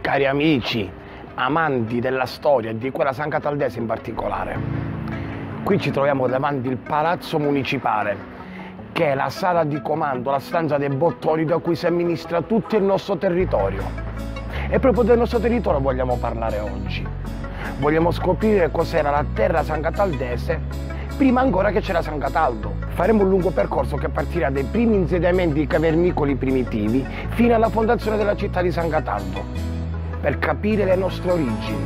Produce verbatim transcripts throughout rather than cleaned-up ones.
cari amici, amanti della storia e di quella San Cataldese in particolare. Qui ci troviamo davanti al Palazzo Municipale, che è la sala di comando, la stanza dei bottoni da cui si amministra tutto il nostro territorio. E proprio del nostro territorio vogliamo parlare oggi. Vogliamo scoprire cos'era la terra San Cataldese prima ancora che c'era San Cataldo. Faremo un lungo percorso che partirà dai primi insediamenti cavernicoli primitivi fino alla fondazione della città di San Cataldo, per capire le nostre origini.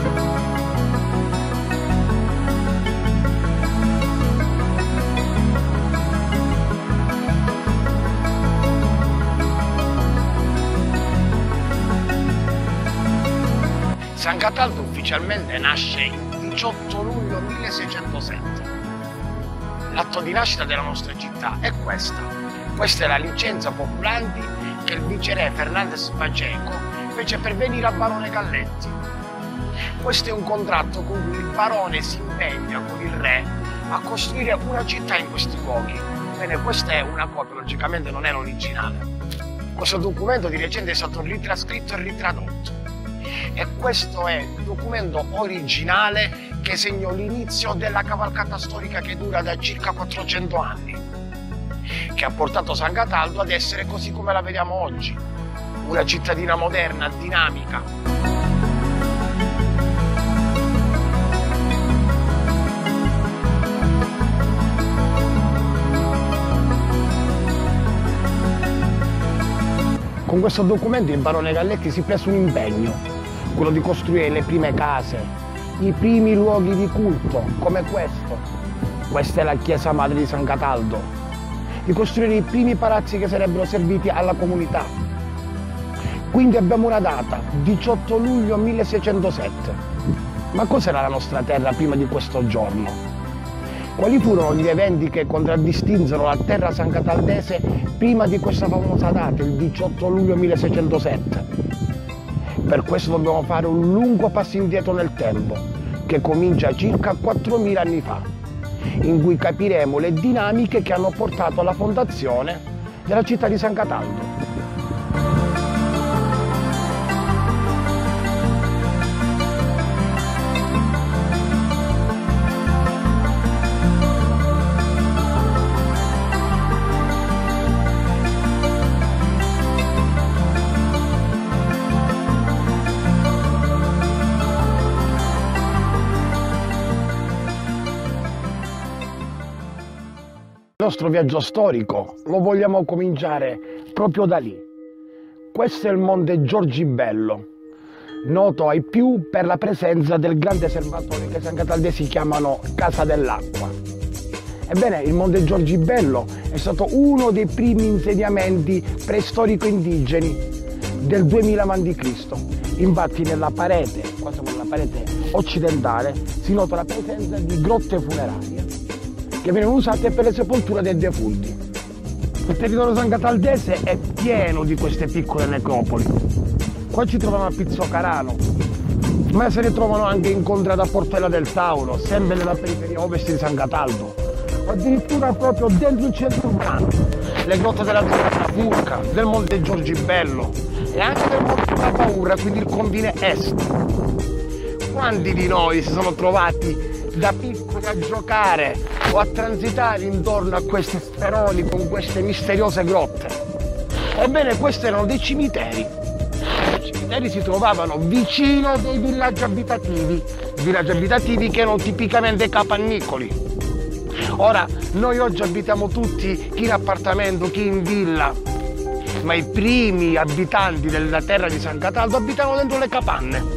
San Cataldo ufficialmente nasce il diciotto luglio milleseicentosette. L'atto di nascita della nostra città è questa. Questa è la licenza popolante che il viceré Fernandez Pacheco fece pervenire al barone Galletti. Questo è un contratto con cui il barone si impegna con il re a costruire una città in questi luoghi. Bene, questa è una copia, logicamente non è l'originale. Questo documento di recente è stato ritrascritto e ritradotto. E questo è il documento originale che segnò l'inizio della cavalcata storica che dura da circa quattrocento anni, che ha portato San Cataldo ad essere così come la vediamo oggi, una cittadina moderna, dinamica. Con questo documento il barone Galletti si prese un impegno, quello di costruire le prime case, i primi luoghi di culto, come questo. Questa è la chiesa madre di San Cataldo. Di costruire i primi palazzi che sarebbero serviti alla comunità. Quindi abbiamo una data, diciotto luglio milleseicentosette. Ma cos'era la nostra terra prima di questo giorno? Quali furono gli eventi che contraddistinsero la terra san cataldese prima di questa famosa data, il diciotto luglio milleseicentosette? Per questo dobbiamo fare un lungo passo indietro nel tempo, che comincia circa quattromila anni fa, in cui capiremo le dinamiche che hanno portato alla fondazione della città di San Cataldo. Il nostro viaggio storico lo vogliamo cominciare proprio da lì. Questo è il Monte Giorgibello, noto ai più per la presenza del grande serbatoio che i san cataldesi chiamano Casa dell'Acqua. Ebbene, il Monte Giorgibello è stato uno dei primi insediamenti preistorico-indigeni del duemila avanti Cristo. Infatti nella parete, quasi nella parete occidentale, si nota la presenza di grotte funerarie che venivano usate per le sepolture dei defunti. Il territorio san cataldese è pieno di queste piccole necropoli. Qua ci trovano a Pizzocarano, ma se ne trovano anche in contrada Portella del Tauro, sempre nella periferia ovest di San Cataldo, addirittura proprio dentro il centro urbano. Le grotte della Zona Furca, del Monte Giorgibello e anche del Monte Papaurra, quindi il confine est. Quanti di noi si sono trovati da piccoli a giocare o a transitare intorno a questi speroni con queste misteriose grotte? Ebbene, questi erano dei cimiteri. I cimiteri si trovavano vicino dei villaggi abitativi, villaggi abitativi che erano tipicamente capannicoli. Ora, noi oggi abitiamo tutti, chi in appartamento, chi in villa, ma i primi abitanti della terra di San Cataldo abitavano dentro le capanne.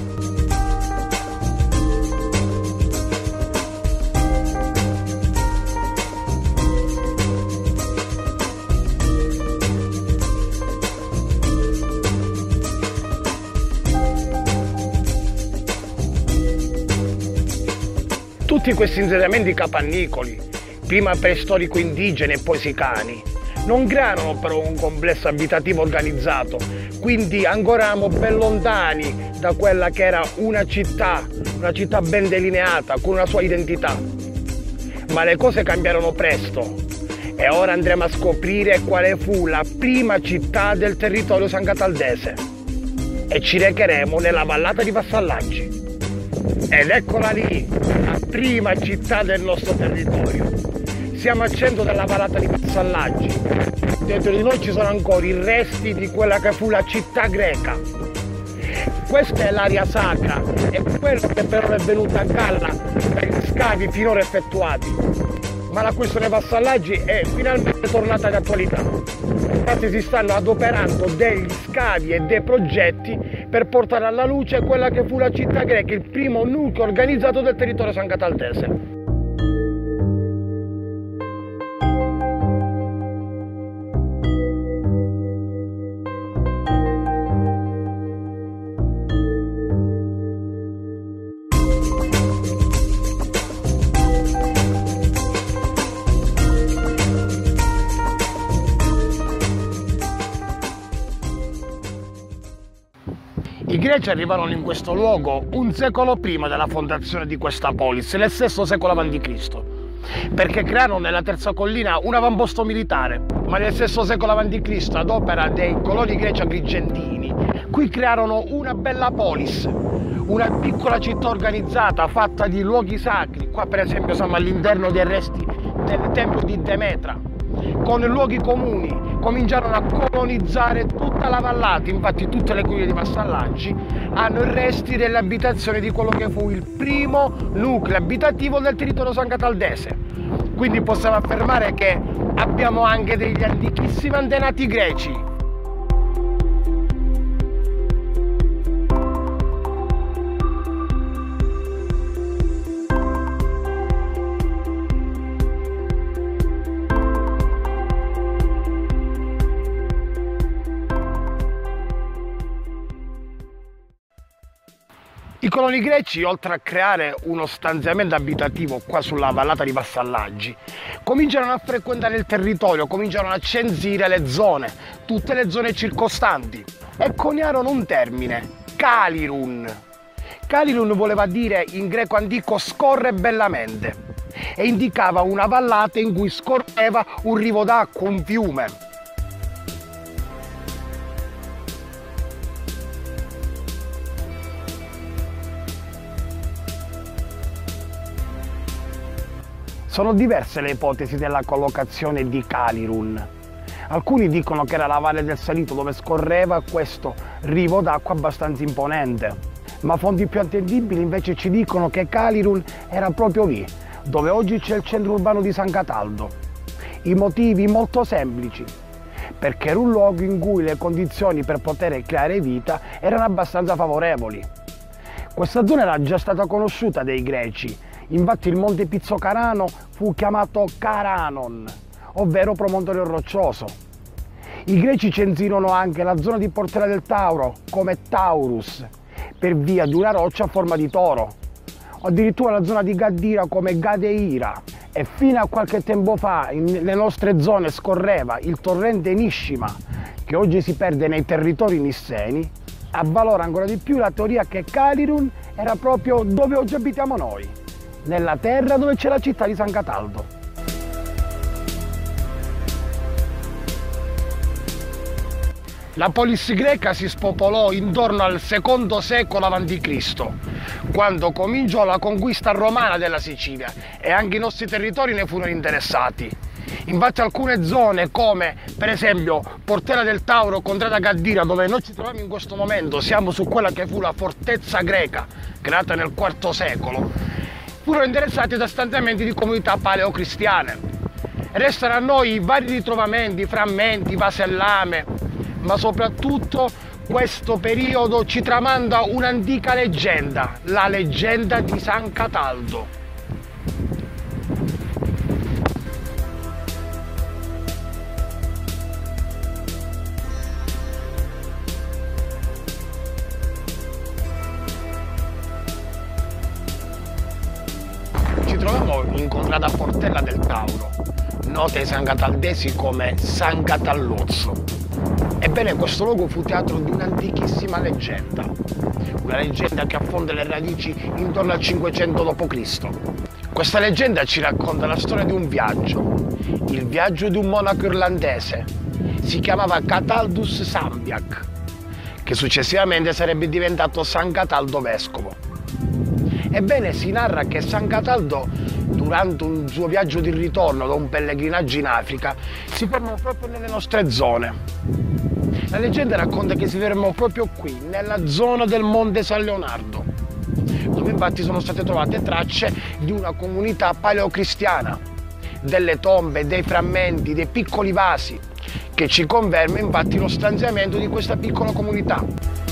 Tutti questi insediamenti capannicoli, prima preistorico indigeni e poi sicani, non crearono però un complesso abitativo organizzato, quindi ancora eravamo ben lontani da quella che era una città, una città ben delineata, con una sua identità. Ma le cose cambiarono presto e ora andremo a scoprire quale fu la prima città del territorio san cataldese. e ci recheremo nella vallata di Vassalaggi. Ed eccola lì, la prima città del nostro territorio. Siamo al centro della vallata di Vassalaggi. Dentro di noi ci sono ancora i resti di quella che fu la città greca. Questa è l'area sacra e quello che però è venuto a galla per gli scavi finora effettuati. Ma la questione Vassalaggi è finalmente tornata di attualità. Infatti si stanno adoperando degli scavi e dei progetti per portare alla luce quella che fu la città greca, il primo nucleo organizzato del territorio sancataldese. I greci arrivarono in questo luogo un secolo prima della fondazione di questa polis, nel sesto secolo avanti Cristo, perché crearono nella terza collina un avamposto militare, ma nel sesto secolo avanti Cristo, ad opera dei coloni greci agrigentini, qui crearono una bella polis, una piccola città organizzata fatta di luoghi sacri. Qua per esempio siamo all'interno dei resti del tempio di Demetra, con luoghi comuni. Cominciarono a colonizzare tutta la vallata, infatti tutte le colline di Vassalaggi hanno i resti delle abitazioni di quello che fu il primo nucleo abitativo del territorio sancataldese. Quindi possiamo affermare che abbiamo anche degli antichissimi antenati greci. I coloni greci, oltre a creare uno stanziamento abitativo qua sulla vallata di Vassalaggi, cominciarono a frequentare il territorio, cominciarono a censire le zone, tutte le zone circostanti, e coniarono un termine, Kalirun. Kalirun voleva dire in greco antico scorre bellamente e indicava una vallata in cui scorreva un rivo d'acqua, un fiume. Sono diverse le ipotesi della collocazione di Kalirun. Alcuni dicono che era la valle del Salito dove scorreva questo rivo d'acqua abbastanza imponente, ma fonti più attendibili invece ci dicono che Kalirun era proprio lì, dove oggi c'è il centro urbano di San Cataldo. I motivi molto semplici, perché era un luogo in cui le condizioni per poter creare vita erano abbastanza favorevoli. Questa zona era già stata conosciuta dai greci. Infatti il monte Pizzocarano fu chiamato Karanon, ovvero promontorio roccioso. I greci censirono anche la zona di Portella del Tauro come Taurus, per via di una roccia a forma di toro, o addirittura la zona di Gaddira come Gadeira. E fino a qualche tempo fa nelle nostre zone scorreva il torrente Nishima, che oggi si perde nei territori nisseni. Avvalora ancora di più la teoria che Kalirun era proprio dove oggi abitiamo noi, nella terra dove c'è la città di San Cataldo. La polis greca si spopolò intorno al secondo secolo avanti Cristo, quando cominciò la conquista romana della Sicilia e anche i nostri territori ne furono interessati. Infatti alcune zone come per esempio Portella del Tauro, Contrada Gaddira, dove noi ci troviamo in questo momento, siamo su quella che fu la fortezza greca creata nel quarto secolo, furono interessati da stanziamenti di comunità paleocristiane. Restano a noi vari ritrovamenti, frammenti, vasellame, ma soprattutto questo periodo ci tramanda un'antica leggenda, la leggenda di San Cataldo. Ci troviamo in Contrada Portella del Tauro, nota ai sancataldesi come San Catallozzo. Ebbene, questo luogo fu teatro di un'antichissima leggenda, una leggenda che affonda le radici intorno al cinquecento dopo Cristo. Questa leggenda ci racconta la storia di un viaggio, il viaggio di un monaco irlandese, si chiamava Cataldus Sambiac, che che successivamente sarebbe diventato San Cataldo vescovo. Ebbene, si narra che San Cataldo, durante un suo viaggio di ritorno da un pellegrinaggio in Africa, si fermò proprio nelle nostre zone. La leggenda racconta che si fermò proprio qui, nella zona del Monte San Leonardo, dove infatti sono state trovate tracce di una comunità paleocristiana, delle tombe, dei frammenti, dei piccoli vasi, che ci conferma infatti lo stanziamento di questa piccola comunità.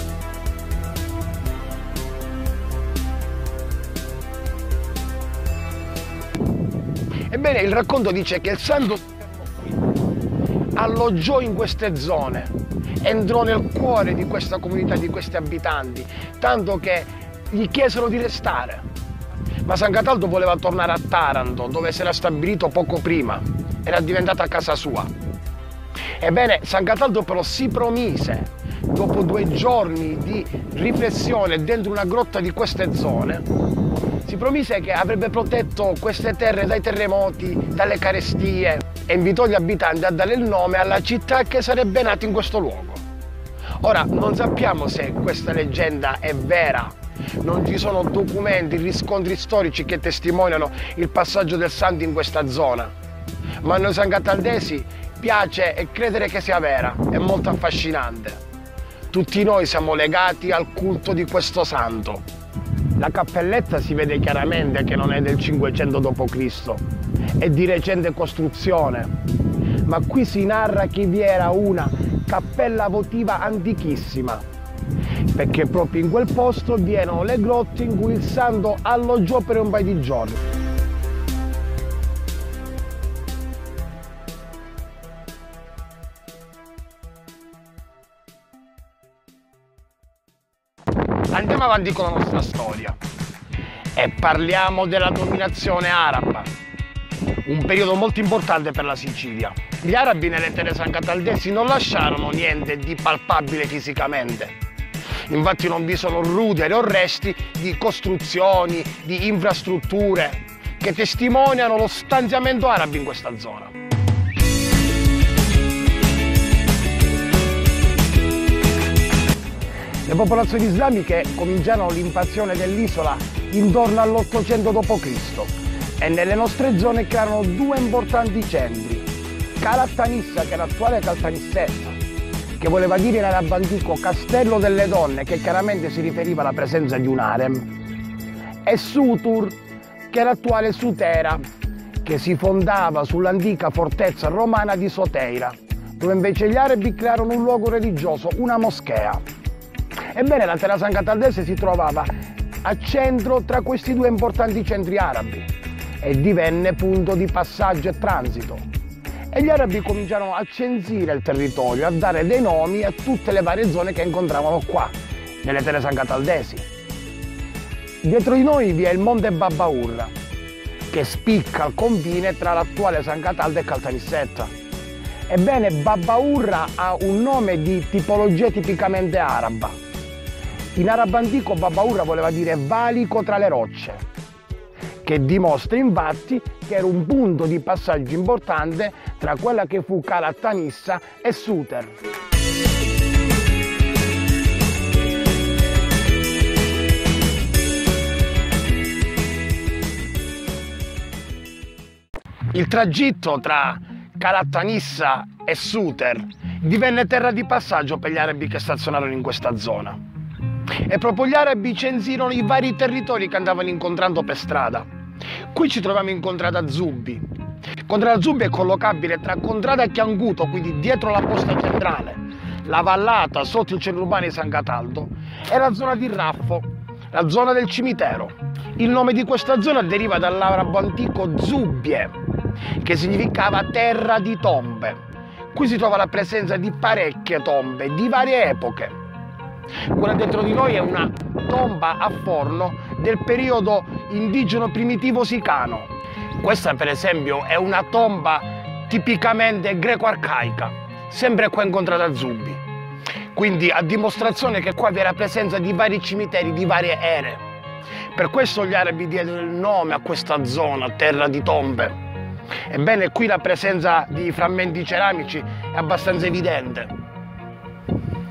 Ebbene, il racconto dice che il santo si fermò qui, alloggiò in queste zone, entrò nel cuore di questa comunità, di questi abitanti, tanto che gli chiesero di restare. Ma San Cataldo voleva tornare a Taranto, dove si era stabilito poco prima, era diventata casa sua. Ebbene, San Cataldo però si promise, dopo due giorni di riflessione dentro una grotta di queste zone, si promise che avrebbe protetto queste terre dai terremoti, dalle carestie, e invitò gli abitanti a dare il nome alla città che sarebbe nata in questo luogo. Ora, non sappiamo se questa leggenda è vera, non ci sono documenti, riscontri storici che testimoniano il passaggio del santo in questa zona, ma a noi sangacataldesi piace credere che sia vera, è molto affascinante. Tutti noi siamo legati al culto di questo santo. La cappelletta si vede chiaramente che non è del cinquecento dopo Cristo, è di recente costruzione, ma qui si narra che vi era una cappella votiva antichissima, perché proprio in quel posto vi erano le grotte in cui il santo alloggiò per un paio di giorni. Andiamo avanti con la nostra storia e parliamo della dominazione araba, un periodo molto importante per la Sicilia. Gli arabi nelle terre sangacataldesi non lasciarono niente di palpabile fisicamente, infatti non vi sono ruderi o resti di costruzioni, di infrastrutture che testimoniano lo stanziamento arabo in questa zona. Le popolazioni islamiche cominciarono l'invasione dell'isola intorno all'ottocento dopo Cristo e nelle nostre zone crearono due importanti centri, Calattanissa, che era l'attuale Caltanissetta, che voleva dire in arabo antico castello delle donne, che chiaramente si riferiva alla presenza di un harem, e Sutur, che era l'attuale Sutera, che si fondava sull'antica fortezza romana di Soteira, dove invece gli arabi crearono un luogo religioso, una moschea. Ebbene, la terra sangacataldese si trovava a centro tra questi due importanti centri arabi e divenne punto di passaggio e transito. E gli arabi cominciarono a censire il territorio, a dare dei nomi a tutte le varie zone che incontravano qua, nelle terre sangacataldesi. Dietro di noi vi è il monte Babbaurra, che spicca al confine tra l'attuale San Cataldo e Caltanissetta. Ebbene, Babbaurra ha un nome di tipologia tipicamente araba. In arabo antico Babbaurra voleva dire valico tra le rocce, che dimostra infatti che era un punto di passaggio importante tra quella che fu Calattanissa e Suter. Il tragitto tra Calattanissa e Suter divenne terra di passaggio per gli arabi che stazionarono in questa zona. E proprio gli arabi censirono i vari territori che andavano incontrando per strada. Qui ci troviamo in Contrada Zubi. Contrada Zubi è collocabile tra Contrada e Chianguto, quindi dietro la posta centrale, la vallata sotto il centro urbano di San Cataldo, e la zona di Raffo, la zona del cimitero. Il nome di questa zona deriva dall'arabo antico Zubie, che significava terra di tombe. Qui si trova la presenza di parecchie tombe di varie epoche. Quella dentro di noi è una tomba a forno del periodo indigeno primitivo sicano. Questa per esempio è una tomba tipicamente greco-arcaica, sempre qua in Contrada Zubi. Quindi a dimostrazione che qua vi era presenza di vari cimiteri, di varie ere. Per questo gli arabi diedero il nome a questa zona, terra di tombe. Ebbene, qui la presenza di frammenti ceramici è abbastanza evidente.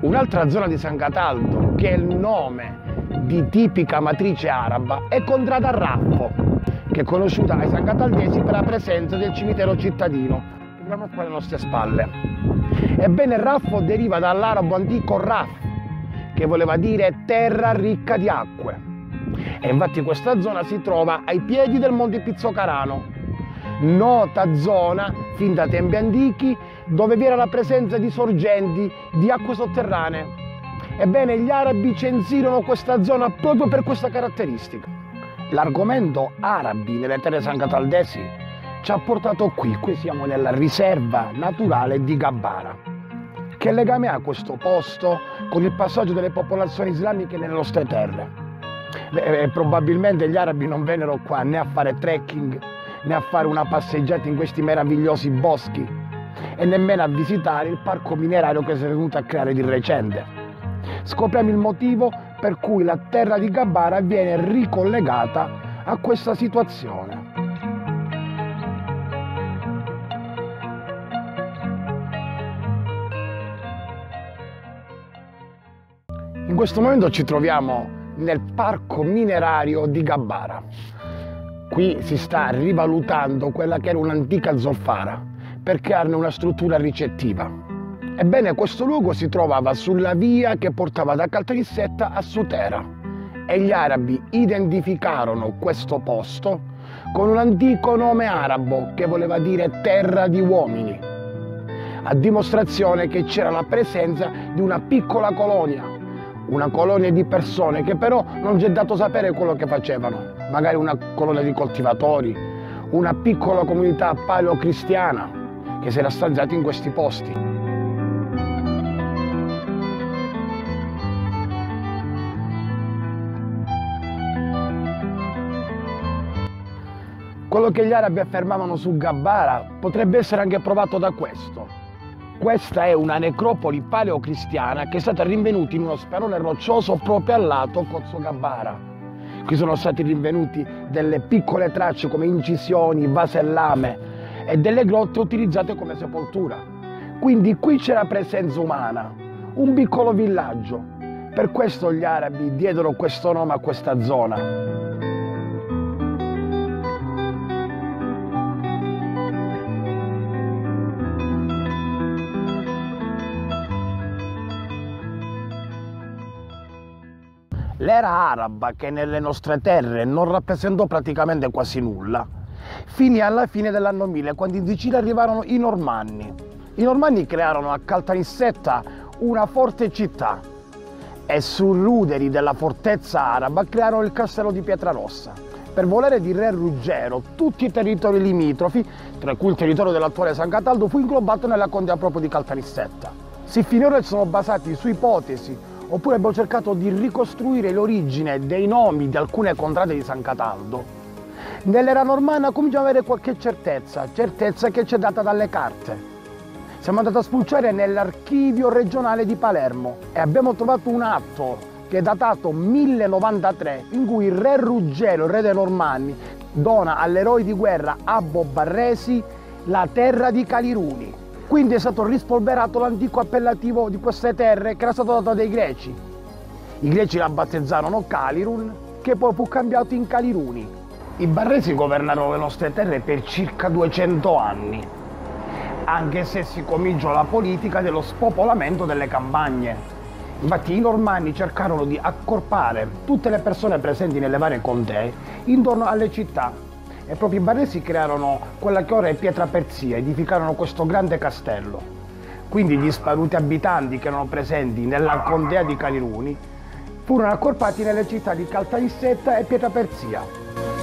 Un'altra zona di San Cataldo, che è il nome di tipica matrice araba, è Contrada Raffo, che è conosciuta ai San Cataldesi per la presenza del cimitero cittadino, che abbiamo qua alle nostre spalle. Ebbene, Raffo deriva dall'arabo antico Raf, che voleva dire terra ricca di acque. E infatti questa zona si trova ai piedi del Monte Pizzocarano, nota zona fin da tempi antichi dove vi era la presenza di sorgenti di acque sotterranee. Ebbene, gli arabi censirono questa zona proprio per questa caratteristica. L'argomento arabi nelle terre san cataldesi ci ha portato qui, qui siamo nella riserva naturale di Gabbara. Che legame ha questo posto con il passaggio delle popolazioni islamiche nelle nostre terre? Beh, probabilmente gli arabi non vennero qua né a fare trekking, né a fare una passeggiata in questi meravigliosi boschi e nemmeno a visitare il parco minerario che si è venuto a creare di recente. Scopriamo il motivo per cui la terra di Gabbara viene ricollegata a questa situazione. In questo momento ci troviamo nel parco minerario di Gabbara. Qui si sta rivalutando quella che era un'antica zolfara per crearne una struttura ricettiva. Ebbene, questo luogo si trovava sulla via che portava da Caltanissetta a Sutera e gli arabi identificarono questo posto con un antico nome arabo che voleva dire terra di uomini, a dimostrazione che c'era la presenza di una piccola colonia, una colonia di persone che però non ci è dato sapere quello che facevano, magari una colonia di coltivatori, una piccola comunità paleocristiana che si era stanziata in questi posti. Quello che gli arabi affermavano su Gabbara potrebbe essere anche provato da questo. Questa è una necropoli paleocristiana che è stata rinvenuta in uno sperone roccioso proprio al lato Pozzo Gabbara. Qui sono stati rinvenuti delle piccole tracce come incisioni, vasellame e delle grotte utilizzate come sepoltura. Quindi qui c'era presenza umana, un piccolo villaggio. Per questo gli arabi diedero questo nome a questa zona. L'era araba, che nelle nostre terre non rappresentò praticamente quasi nulla, finì alla fine dell'anno mille, quando in Sicilia arrivarono i Normanni. I Normanni crearono a Caltanissetta una forte città e sui ruderi della fortezza araba crearono il castello di Pietrarossa. Per volere di re Ruggero, tutti i territori limitrofi, tra cui il territorio dell'attuale San Cataldo, fu inglobato nella contea proprio di Caltanissetta. Si finirono e sono basati su ipotesi, oppure abbiamo cercato di ricostruire l'origine dei nomi di alcune contrade di San Cataldo. Nell'era normanna cominciamo ad avere qualche certezza, certezza che ci è data dalle carte. Siamo andati a spulciare nell'archivio regionale di Palermo e abbiamo trovato un atto che è datato mille novantatré, in cui il re Ruggero, il re dei Normanni, dona all'eroe di guerra Abbo Barresi la terra di Caliruni. Quindi è stato rispolverato l'antico appellativo di queste terre che era stato dato dai greci. I greci la battezzarono Calirun, che poi fu cambiato in Caliruni. I Barresi governarono le nostre terre per circa duecento anni, anche se si cominciò la politica dello spopolamento delle campagne. Infatti i Normanni cercarono di accorpare tutte le persone presenti nelle varie contee intorno alle città. E proprio i Barresi crearono quella che ora è Pietraperzia, edificarono questo grande castello. Quindi gli sparuti abitanti che erano presenti nella contea di Caliruni furono accorpati nelle città di Caltanissetta e Pietraperzia.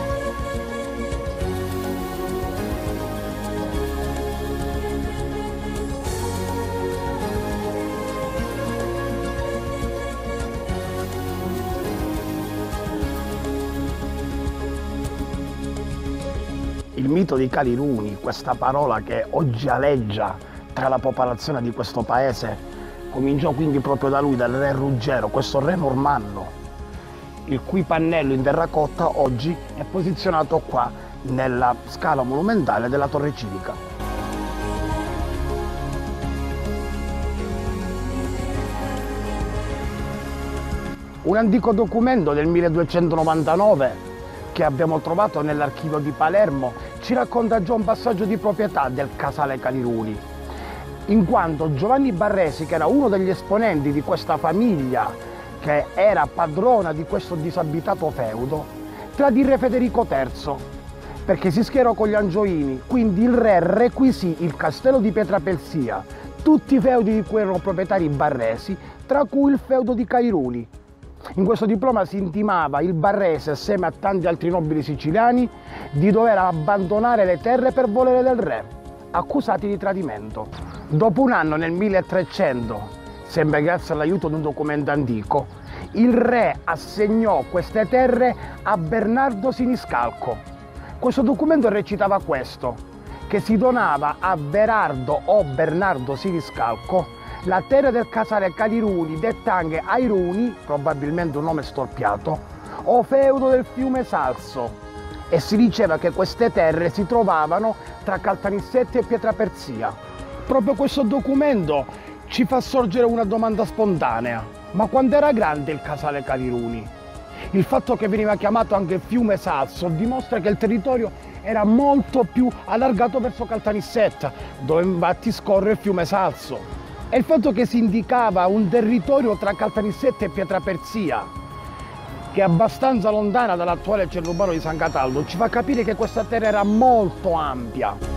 Il mito di Caliruni, questa parola che oggi aleggia tra la popolazione di questo paese, cominciò quindi proprio da lui, dal re Ruggero, questo re normanno, il cui pannello in terracotta oggi è posizionato qua nella scala monumentale della Torre Civica. Un antico documento del milleduecentonovantanove che abbiamo trovato nell'archivio di Palermo ci racconta già un passaggio di proprietà del casale Caliruni, in quanto Giovanni Barresi, che era uno degli esponenti di questa famiglia che era padrona di questo disabitato feudo, tradì il re Federico terzo perché si schierò con gli Angioini, quindi il re requisì il castello di Pietrapelsia, tutti i feudi di cui erano proprietari i Barresi, tra cui il feudo di Caliruni. In questo diploma si intimava il Barrese, assieme a tanti altri nobili siciliani, di dover abbandonare le terre per volere del re, accusati di tradimento. Dopo un anno, nel milletrecento, sempre grazie all'aiuto di un documento antico, il re assegnò queste terre a Bernardo Siniscalco. Questo documento recitava questo, che si donava a Berardo o Bernardo Siniscalco la terra del casale Caliruni, detta anche Airuni, probabilmente un nome storpiato, o feudo del fiume Salso, e si diceva che queste terre si trovavano tra Caltanissette e Pietraperzia. Proprio questo documento ci fa sorgere una domanda spontanea: ma quanto era grande il casale Caliruni? Il fatto che veniva chiamato anche fiume Salso dimostra che il territorio era molto più allargato verso Caltanissetta, dove infatti scorre il fiume Salso. E il fatto che si indicava un territorio tra Caltanissetta e Pietraperzia, che è abbastanza lontana dall'attuale centro urbano di San Cataldo, ci fa capire che questa terra era molto ampia.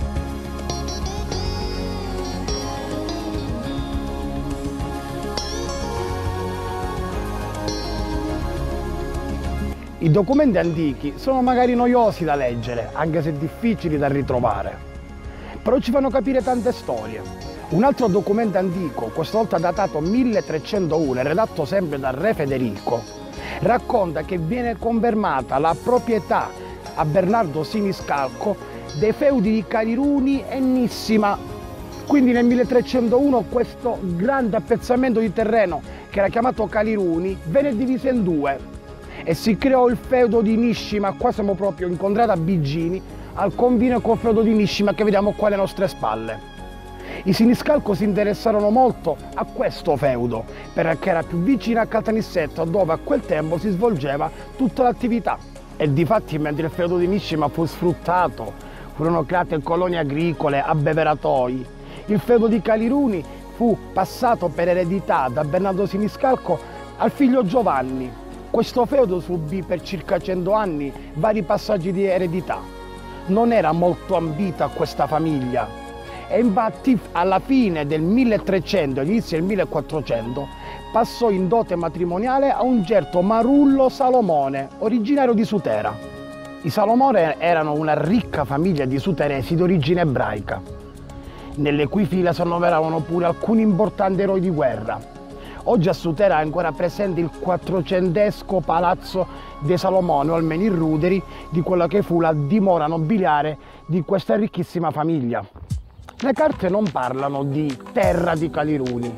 I documenti antichi sono magari noiosi da leggere, anche se difficili da ritrovare, però ci fanno capire tante storie. Un altro documento antico, questa volta datato milletrecentouno, redatto sempre dal re Federico, racconta che viene confermata la proprietà a Bernardo Siniscalco dei feudi di Caliruni e Nissima. Quindi nel milletrecentouno questo grande appezzamento di terreno, che era chiamato Caliruni, venne diviso in due e si creò il feudo di Niscima. Qua siamo proprio in contrada Bigini, al confine col feudo di Niscima che vediamo qua alle nostre spalle. I Siniscalco si interessarono molto a questo feudo perché era più vicino a Caltanissetta, dove a quel tempo si svolgeva tutta l'attività. E difatti, mentre il feudo di Niscima fu sfruttato, furono create colonie agricole, abbeveratoi, il feudo di Caliruni fu passato per eredità da Bernardo Siniscalco al figlio Giovanni. Questo feudo subì per circa cento anni vari passaggi di eredità. Non era molto ambita questa famiglia e infatti alla fine del milletrecento e all'inizio del millequattrocento passò in dote matrimoniale a un certo Marullo Salomone, originario di Sutera. I Salomone erano una ricca famiglia di suteresi di origine ebraica, nelle cui fila si annoveravano pure alcuni importanti eroi di guerra. Oggi a Sutera è ancora presente il quattrocentesco palazzo dei Salomone, o almeno i ruderi di quella che fu la dimora nobiliare di questa ricchissima famiglia. Le carte non parlano di terra di Caliruni,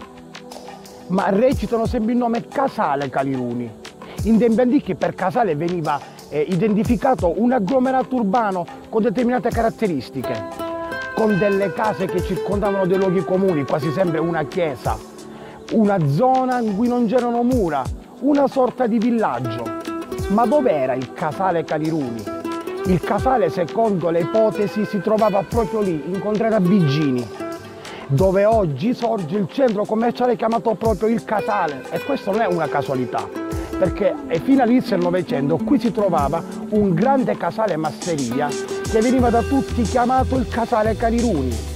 ma recitano sempre il nome Casale Caliruni. In tempi antichi per casale veniva eh, identificato un agglomerato urbano con determinate caratteristiche, con delle case che circondavano dei luoghi comuni, quasi sempre una chiesa, una zona in cui non c'erano mura, una sorta di villaggio. Ma dov'era il casale Caliruni? Il casale, secondo le ipotesi, si trovava proprio lì, in contrada Bigini, dove oggi sorge il centro commerciale chiamato proprio il Casale. E questo non è una casualità, perché fino all'inizio del Novecento qui si trovava un grande casale masseria che veniva da tutti chiamato il Casale Caliruni.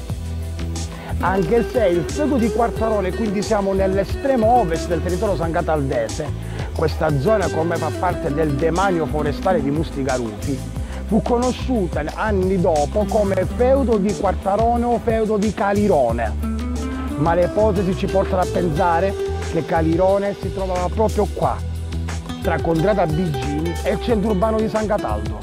Anche se il feudo di Quartarone, quindi siamo nell'estremo ovest del territorio sanghataldese, questa zona come fa parte del demanio forestale di Mustigarufi, fu conosciuta anni dopo come feudo di Quartarone o feudo di Calirone, ma le ipotesi ci portano a pensare che Calirone si trovava proprio qua, tra Contrada Bigini e il centro urbano di San Cataldo.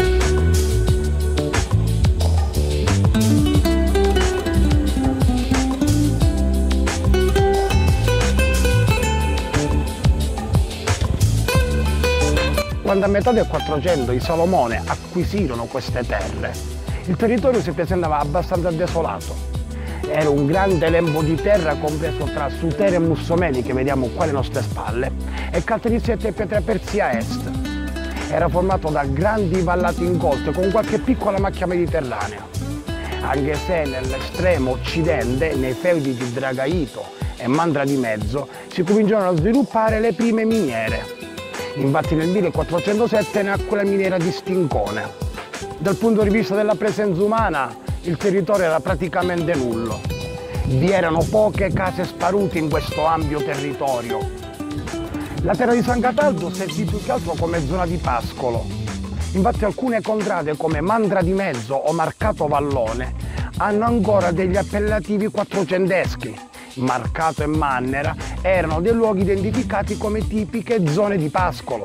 Quando a metà del Quattrocento i Salomone acquisirono queste terre, il territorio si presentava abbastanza desolato. era un grande lembo di terra compreso tra Sutere e Mussomeli, che vediamo qua alle nostre spalle, e Caltanissetta e Pietraperzia a est. Era formato da grandi vallate incolte con qualche piccola macchia mediterranea, anche se nell'estremo occidente, nei feudi di Dragaito e Mandra di Mezzo, si cominciarono a sviluppare le prime miniere. Infatti nel millequattrocentosette nacque la miniera di Stincone. Dal punto di vista della presenza umana, il territorio era praticamente nullo. Vi erano poche case sparute in questo ampio territorio. La terra di San Cataldo servì più che altro come zona di pascolo. Infatti alcune contrade come Mandra di Mezzo o Marcato Vallone hanno ancora degli appellativi quattrocenteschi. Marcato e Mannera erano dei luoghi identificati come tipiche zone di pascolo.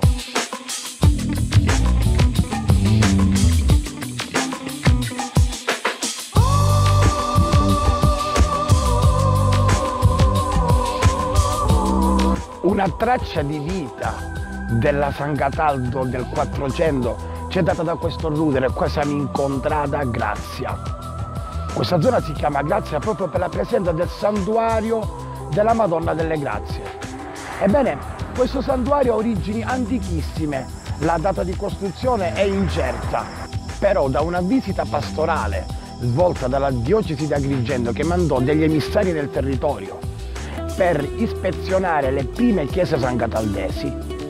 Una traccia di vita della San Cataldo del quattrocento ci è data da questo rudere. Qua siamo in contrada Grazia. Questa zona si chiama Grazia proprio per la presenza del santuario della Madonna delle Grazie. Ebbene, questo santuario ha origini antichissime, la data di costruzione è incerta, però da una visita pastorale svolta dalla diocesi di Agrigento, che mandò degli emissari nel territorio per ispezionare le prime chiese sancataldesi,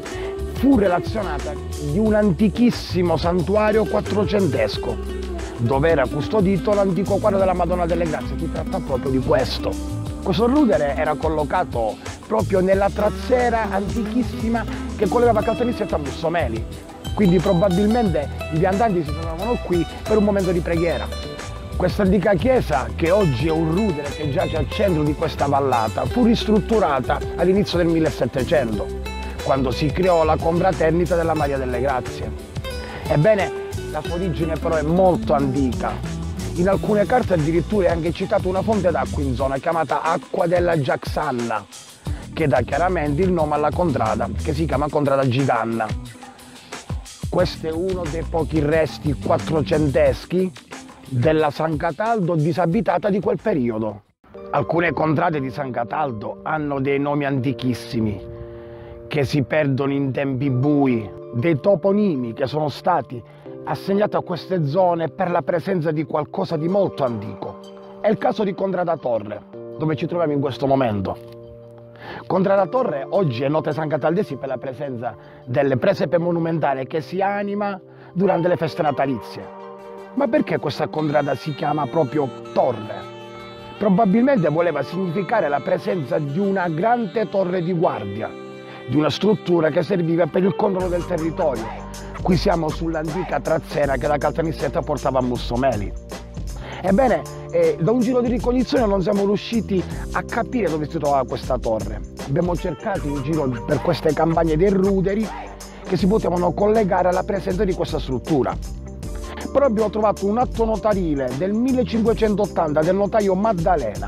fu relazionata di un antichissimo santuario quattrocentesco, dove era custodito l'antico quadro della Madonna delle Grazie. Si tratta proprio di questo. Questo rudere era collocato proprio nella trazzera antichissima che collegava Caltanissetta a Mussomeli, quindi probabilmente i viandanti si trovavano qui per un momento di preghiera. Questa antica chiesa, che oggi è un rudere che giace al centro di questa vallata, fu ristrutturata all'inizio del millesettecento, quando si creò la confraternita della Maria delle Grazie. Ebbene, la sua origine però è molto antica. In alcune carte addirittura è anche citata una fonte d'acqua in zona chiamata Acqua della Giaxanna, che dà chiaramente il nome alla contrada, che si chiama Contrada Giganna. Questo è uno dei pochi resti quattrocenteschi della San Cataldo disabitata di quel periodo. Alcune contrade di San Cataldo hanno dei nomi antichissimi che si perdono in tempi bui, dei toponimi che sono stati assegnati a queste zone per la presenza di qualcosa di molto antico. È il caso di Contrada Torre, dove ci troviamo in questo momento. Contrada Torre oggi è nota ai sancataldesi per la presenza delle presepe monumentali che si anima durante le feste natalizie. Ma perché questa contrada si chiama proprio Torre? Probabilmente voleva significare la presenza di una grande torre di guardia, di una struttura che serviva per il controllo del territorio. Qui siamo sull'antica trazzera che da Caltanissetta portava a Mussomeli. Ebbene, eh, da un giro di ricognizione non siamo riusciti a capire dove si trovava questa torre. Abbiamo cercato in giro per queste campagne dei ruderi che si potevano collegare alla presenza di questa struttura. Però abbiamo trovato un atto notarile del millecinquecentottanta del notaio Maddalena.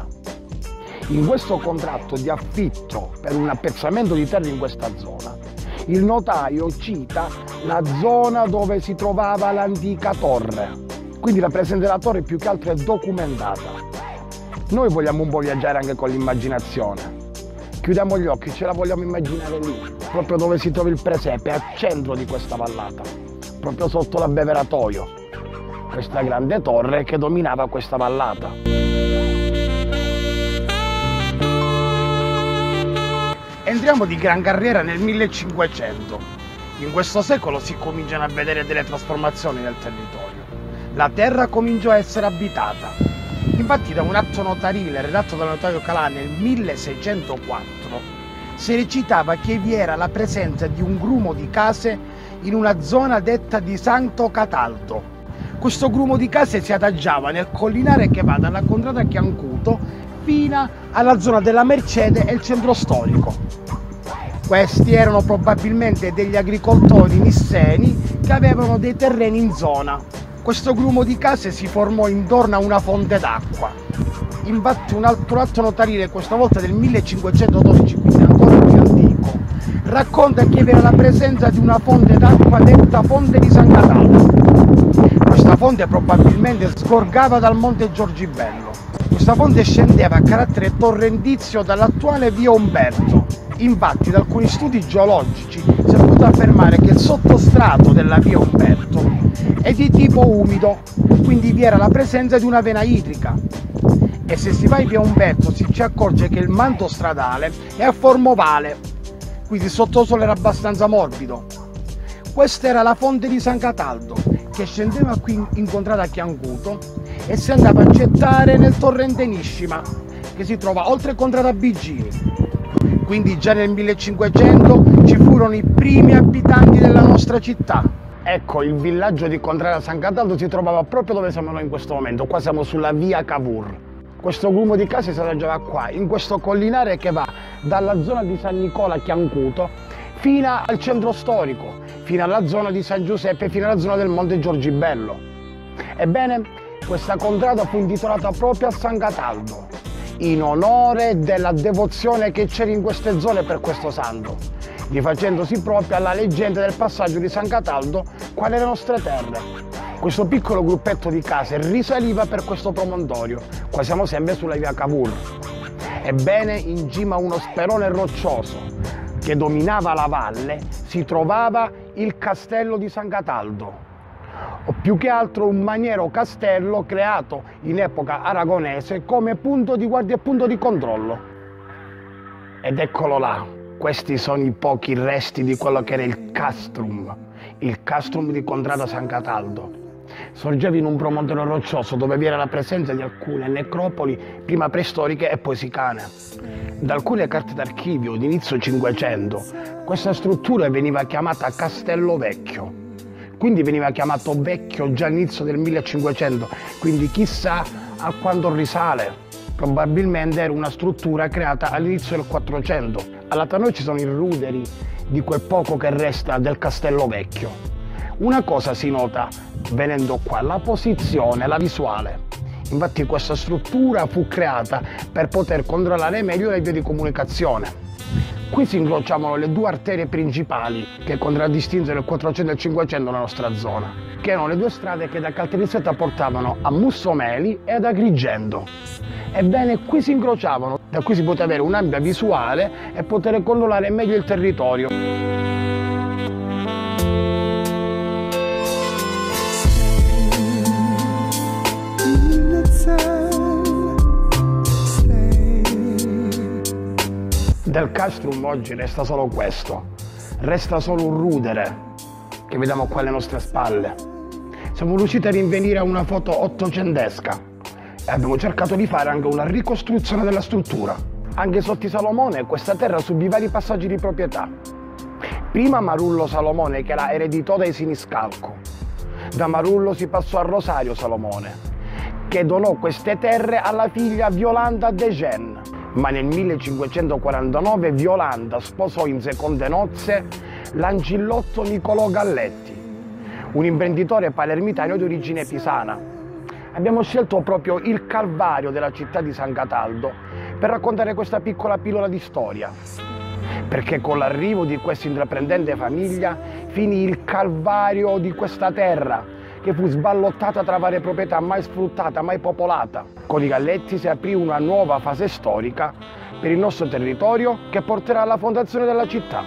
In questo contratto di affitto per un appezzamento di terra in questa zona, il notaio cita la zona dove si trovava l'antica torre. Quindi la presenza della torre più che altro è documentata. Noi vogliamo un po' viaggiare anche con l'immaginazione. Chiudiamo gli occhi, ce la vogliamo immaginare lì, proprio dove si trova il presepe, al centro di questa vallata, proprio sotto l'abbeveratoio. Questa grande torre che dominava questa vallata. Entriamo di gran carriera nel millecinquecento. In questo secolo si cominciano a vedere delle trasformazioni nel territorio. La terra cominciò a essere abitata. Infatti da un atto notarile redatto dal notaio Calà nel milleseicentoquattro si recitava che vi era la presenza di un grumo di case in una zona detta di Santo Cataldo. Questo grumo di case si adagiava nel collinare che va dalla contrada Chiancuto fino alla zona della Mercede e il centro storico. Questi erano probabilmente degli agricoltori nisseni che avevano dei terreni in zona. Questo grumo di case si formò intorno a una fonte d'acqua. Infatti un altro atto notarile, questa volta del millecinquecentododici, quindi ancora più antico, racconta che vi era la presenza di una fonte d'acqua detta Fonte di San Cataldo. Questa fonte probabilmente sgorgava dal monte Giorgibello. Questa fonte scendeva a carattere torrentizio dall'attuale via Umberto. Infatti da alcuni studi geologici si è potuto affermare che il sottostrato della via Umberto è di tipo umido, quindi vi era la presenza di una vena idrica. E se si va in via Umberto si ci accorge che il manto stradale è a forma ovale, quindi il sottosolo era abbastanza morbido. Questa era la fonte di San Cataldo, che scendeva qui in contrada a Chiancuto e si andava a gettare nel torrente Niscima, che si trova oltre contrada Bigini. Quindi già nel millecinquecento ci furono i primi abitanti della nostra città. Ecco, il villaggio di Contrada San Cataldo si trovava proprio dove siamo noi in questo momento. Qua siamo sulla via Cavour. Questo grumo di case si adagiava qua, in questo collinare che va dalla zona di San Nicola Chiancuto fino al centro storico, fino alla zona di San Giuseppe, fino alla zona del Monte Giorgibello. Ebbene, questa contrada fu intitolata proprio a San Cataldo, in onore della devozione che c'era in queste zone per questo santo, rifacendosi proprio alla leggenda del passaggio di San Cataldo qua nelle nostre terre. Questo piccolo gruppetto di case risaliva per questo promontorio. Qua siamo sempre sulla via Cavour. Ebbene, in cima a uno sperone roccioso che dominava la valle si trovava il castello di San Cataldo, o più che altro un maniero castello creato in epoca aragonese come punto di guardia e punto di controllo. Ed eccolo là, questi sono i pochi resti di quello che era il castrum, il castrum di Contrada San Cataldo. Sorgeva in un promontorio roccioso dove vi era la presenza di alcune necropoli prima preistoriche e poi sicane. Da alcune carte d'archivio di inizio Cinquecento questa struttura veniva chiamata Castello Vecchio, quindi veniva chiamato vecchio già all'inizio del millecinquecento, quindi chissà a quando risale. Probabilmente era una struttura creata all'inizio del Quattrocento. All'alta noi ci sono i ruderi di quel poco che resta del Castello Vecchio. Una cosa si nota venendo qua, la posizione, la visuale. Infatti questa struttura fu creata per poter controllare meglio le vie di comunicazione. Qui si incrociavano le due arterie principali che contraddistinguono il Quattrocento e il Cinquecento nella nostra zona, che erano le due strade che da Caltanissetta portavano a Mussomeli e ad Agrigento. Ebbene, qui si incrociavano, da qui si poteva avere un'ampia visuale e poter controllare meglio il territorio. Del castrum oggi resta solo questo, resta solo un rudere che vediamo qua alle nostre spalle. Siamo riusciti a rinvenire una foto ottocentesca e abbiamo cercato di fare anche una ricostruzione della struttura. Anche sotto i Salomone questa terra subì vari passaggi di proprietà. Prima Marullo Salomone, che era ereditò dai Siniscalco. Da Marullo si passò a Rosario Salomone, che donò queste terre alla figlia Violanda de Gen. Ma nel millecinquecentoquarantanove Violanda sposò in seconde nozze l'Angillotto Niccolò Galletti, un imprenditore palermitano di origine pisana. Abbiamo scelto proprio il Calvario della città di San Cataldo per raccontare questa piccola pillola di storia, perché con l'arrivo di questa intraprendente famiglia finì il calvario di questa terra, che fu sballottata tra varie proprietà mai sfruttata, mai popolata. Con i Galletti si aprì una nuova fase storica per il nostro territorio che porterà alla fondazione della città.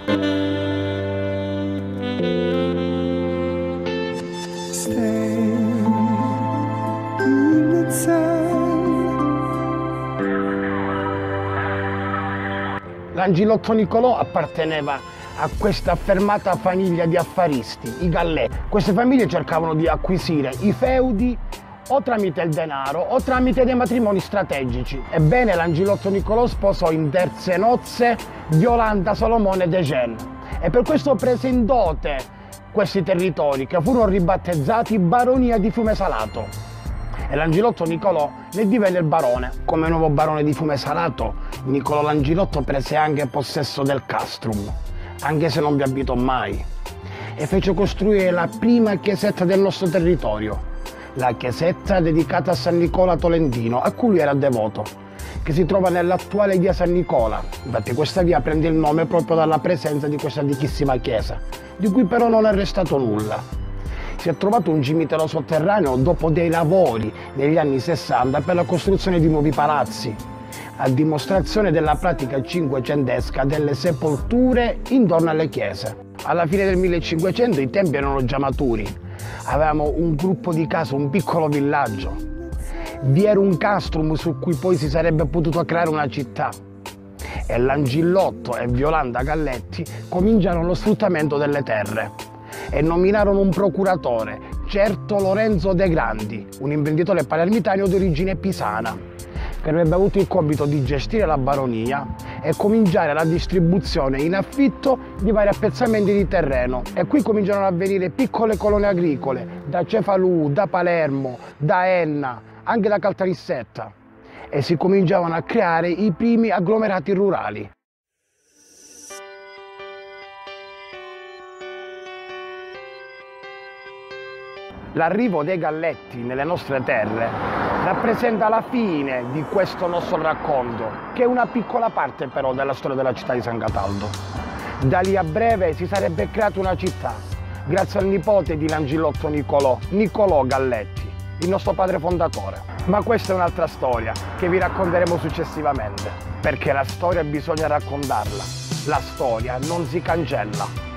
L'Angillotto Niccolò apparteneva a questa affermata famiglia di affaristi, i Galletti. Queste famiglie cercavano di acquisire i feudi o tramite il denaro o tramite dei matrimoni strategici. Ebbene, l'Angillotto Niccolò sposò in terze nozze Violanda Salomone de Gen e per questo prese in dote questi territori che furono ribattezzati Baronia di Fiumesalato. E l'Angillotto Niccolò ne divenne il barone. Come nuovo barone di Fiumesalato, Niccolò l'Angillotto prese anche possesso del castrum, anche se non vi abitò mai, e fece costruire la prima chiesetta del nostro territorio, la chiesetta dedicata a San Nicola Tolentino, a cui lui era devoto, che si trova nell'attuale via San Nicola. Infatti questa via prende il nome proprio dalla presenza di questa antichissima chiesa, di cui però non è restato nulla. si è trovato un cimitero sotterraneo dopo dei lavori negli anni sessanta per la costruzione di nuovi palazzi, a dimostrazione della pratica cinquecentesca delle sepolture intorno alle chiese. Alla fine del millecinquecento i tempi erano già maturi, avevamo un gruppo di case, un piccolo villaggio, vi era un castrum su cui poi si sarebbe potuto creare una città e Langillotto e Violanda Galletti cominciarono lo sfruttamento delle terre e nominarono un procuratore, certo Lorenzo De Grandi, un imprenditore palermitano di origine pisana, che avrebbe avuto il compito di gestire la baronia e cominciare la distribuzione in affitto di vari appezzamenti di terreno. E qui cominciarono ad avvenire piccole colonie agricole, da Cefalù, da Palermo, da Enna, anche da Caltanissetta, e si cominciavano a creare i primi agglomerati rurali. L'arrivo dei Galletti nelle nostre terre rappresenta la fine di questo nostro racconto, che è una piccola parte però della storia della città di San Cataldo. Da lì a breve si sarebbe creata una città, grazie al nipote di Langillotto Niccolò, Niccolò Galletti, il nostro padre fondatore. Ma questa è un'altra storia che vi racconteremo successivamente, perché la storia bisogna raccontarla, la storia non si cancella.